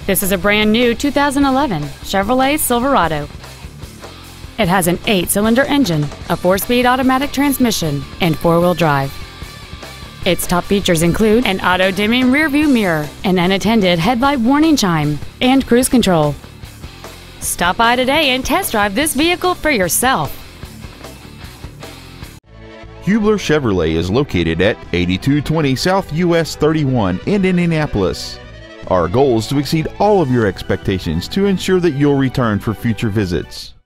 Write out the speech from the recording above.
This is a brand new 2011 Chevrolet Silverado. It has an 8-cylinder engine, a 4-speed automatic transmission, and 4-wheel drive. Its top features include an auto-dimming rearview mirror, an unattended headlight warning chime, and cruise control. Stop by today and test drive this vehicle for yourself. Hubler Chevrolet is located at 8220 South U.S. 31 in Indianapolis. Our goal is to exceed all of your expectations to ensure that you'll return for future visits.